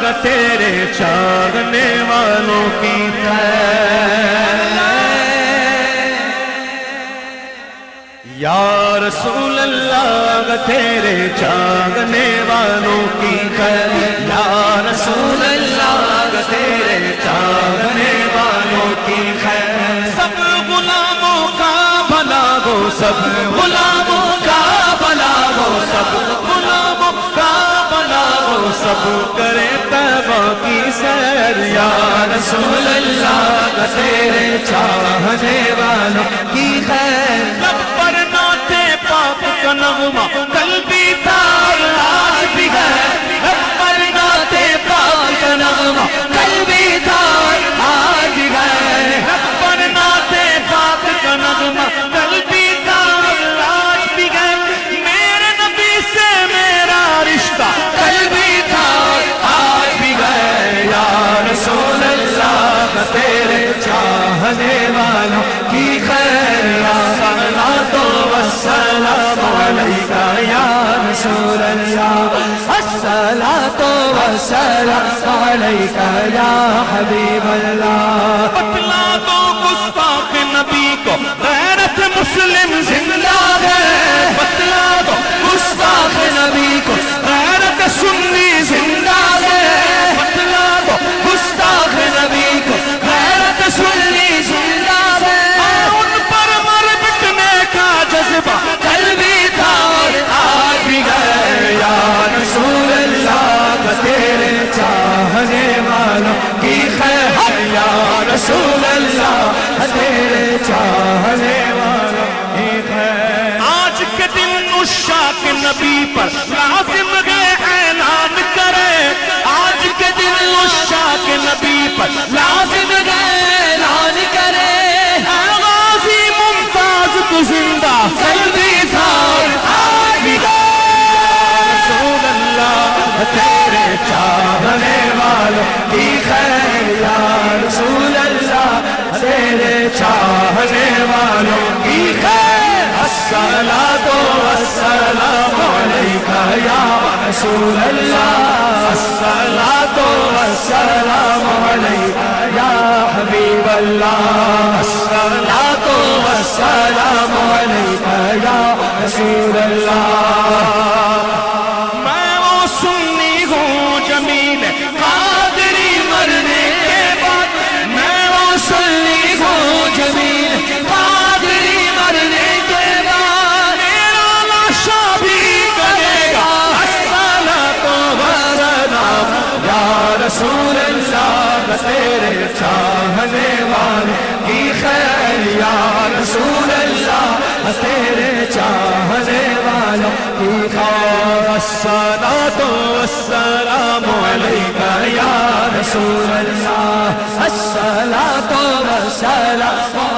تیرے چاہنے والوں کی خیر یا رسول اللہ تیرے چاہنے والوں کی خیر یا رسول اللہ تیرے چاہنے والوں کی خیر سب غلاموں کا بھلا ہو سب غلاموں کا بھلا ہو سب غلاموں کا بھلا ہو سب کرے طیبہ کی سیر یا رسول اللہ تیرے چاہنے والوں کی خیر لب پر نعتِ پاک کا نغمہ کل بھی تھا اور آج بھی ہے لب پر نعتِ پاک کا نغمہ کل بھی تھا اور آج بھی ہے لب پر نعتِ پاک کا نغمہ کل بھی تھا اور آج بھی ہے میرے نبی سے میرا رشتہ کل بھی تھا اور آج بھی ہے یا رسول اللہ تیرے چاہنے والوں کی خیر یا صلاۃ و السلام علیکہ یا رسول اللہ الصلاۃ و السلام علیکہ یا حبیب اللہ بتلا دو گستاخ نبی کو غیرت مسلم زندہ ہے بتلا دو گستاخ نبی کو غیرت سنی زندہ ہے بتلا دو گستاخ نبی کو غیرت سنی زندہ ہے ان پر مر مٹنے کا جذبہ کل بھی تھا اور آج بھی ہے یا رسول اللہ تیرے چاہنے والوں کی خیر یا رسول اللہ تیرے چاہنے والوں کی خیر آج کے دن عشاق نبی پر لازم ہے اعلان کرے آج کے دن عشاق نبی پر لازم ہے اعلان کرے غازی ممتاز کو زندہ کل بھی تھا اور آج بھی ہے رسول اللہ تیرے چاہنے والوں کی خیر یا رسول اللہ تیرے چاہنے والوں کی خیر الصلاۃ والسلام علیکہ یا رسول اللہ الصلاۃ والسلام علیکہ یا حبیب اللہ الصلاۃ والسلام علیکہ یا رسول اللہ میں وہ سنی ہوں جمیل قادری مرنے کے بعد میں وہ سنی ہوں جمیل قادری مرنے کے بعد میرا لاشا بھی کرے گا الصلاۃ والسلام یا رسول اللہ تیرے چاہنے والوں کی خیر یا رسول اللہ تیرے چاہنے والوں کی خیر الصلاۃ والسلام علیکہ یا رسول اللہ الصلاۃ والسلام